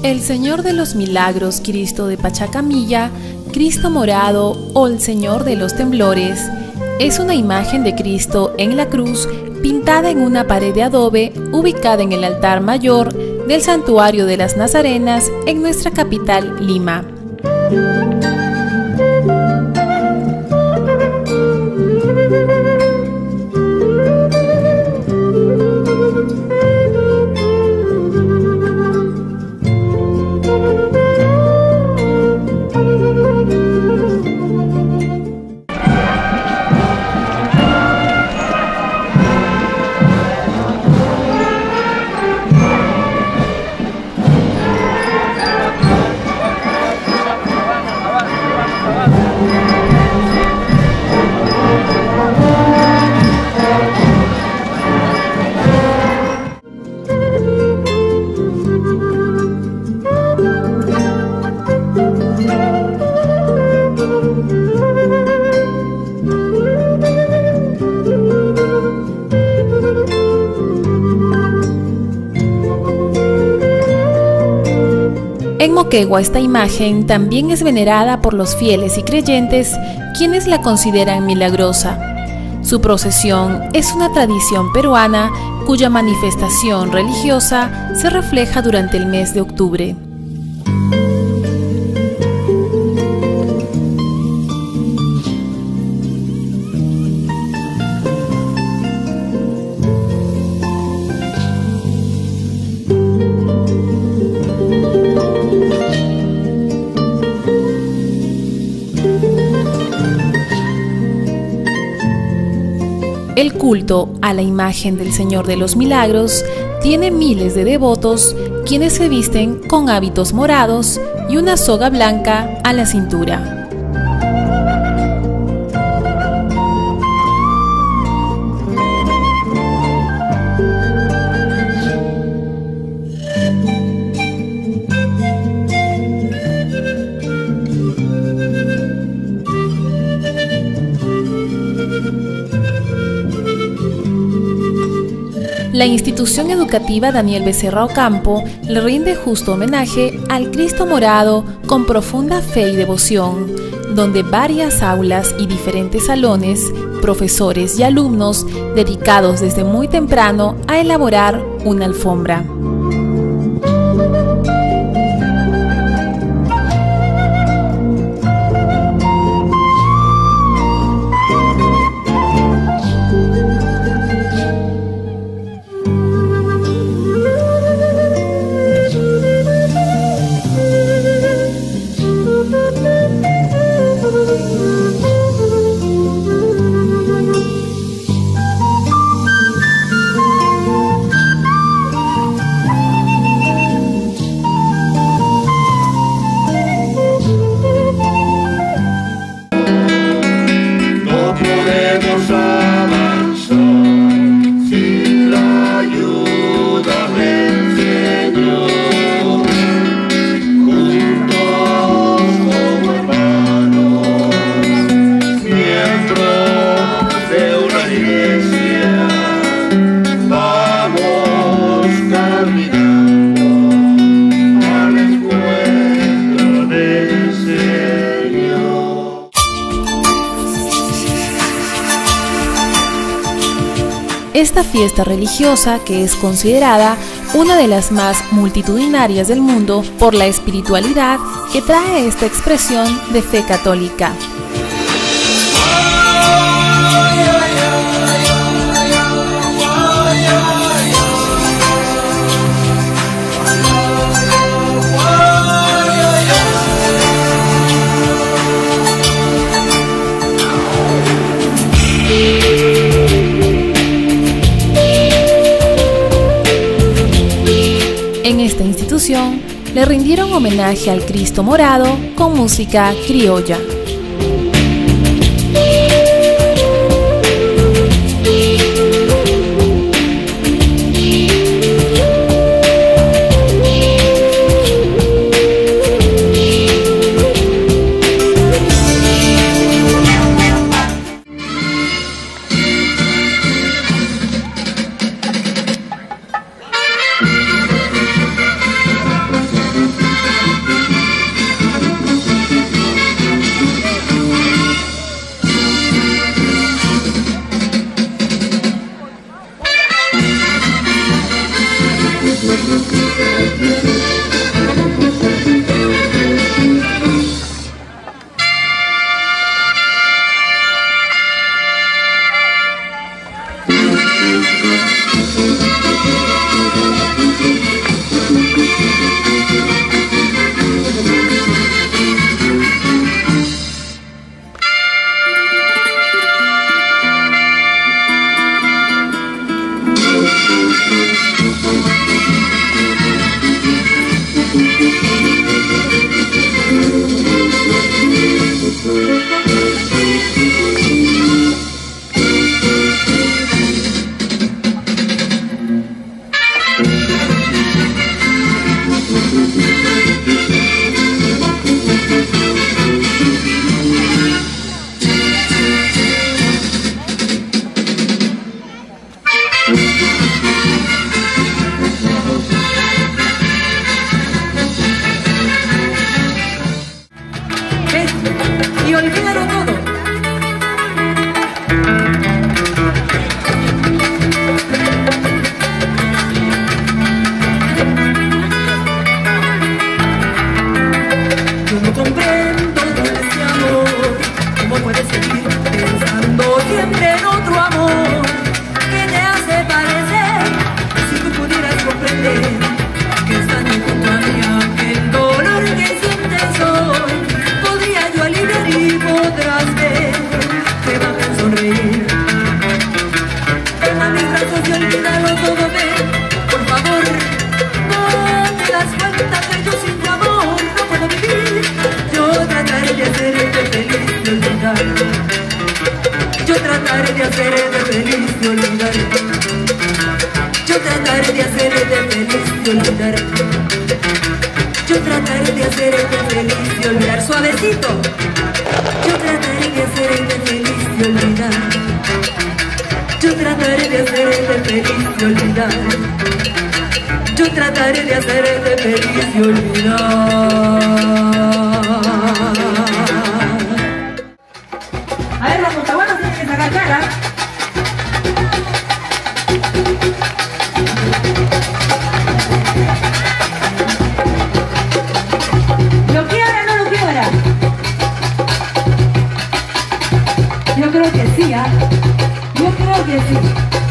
El Señor de los Milagros, Cristo de Pachacamilla, Cristo morado o el Señor de los Temblores es una imagen de Cristo en la cruz pintada en una pared de adobe ubicada en el altar mayor del Santuario de las Nazarenas en nuestra capital, Lima. En Moquegua esta imagen también es venerada por los fieles y creyentes, quienes la consideran milagrosa. Su procesión es una tradición peruana cuya manifestación religiosa se refleja durante el mes de octubre. El culto a la imagen del Señor de los Milagros tiene miles de devotos quienes se visten con hábitos morados y una soga blanca a la cintura. La institución educativa Daniel Becerra Ocampo le rinde justo homenaje al Cristo morado con profunda fe y devoción, donde varias aulas y diferentes salones, profesores y alumnos dedicados desde muy temprano a elaborar una alfombra. Esta fiesta religiosa, que es considerada una de las más multitudinarias del mundo por la espiritualidad que trae esta expresión de fe católica. En esta institución le rindieron homenaje al Cristo morado con música criolla. Y olvidaron todo. Yo no comprendo ese amor. ¿Cómo puedes seguir pensando siempre en otro amor que te hace parecer? Si tú pudieras comprender que estando junto a mí aquel dolor que sientes hoy, podría yo aliviar y podrás ver que van a sonreír. Toma mis brazos y olvídalo todo, ven, por favor. No te das cuenta que yo sin tu amor no puedo vivir. Yo trataré de hacerte feliz y olvidar. Yo trataré de hacerte feliz y olvidar. Yo trataré de hacerte feliz y olvidar. Yo trataré de hacerte feliz y olvidar. Suavecito. Yo trataré de hacerte feliz y olvidar. Yo trataré de hacerte feliz y olvidar. Yo trataré de hacerte feliz y olvidar. A ver, los montaguanos tienen que sacar cara. ¿Lo quiebra o no lo quiebra? Yo creo que sí, ¿ah? Yo creo que sí.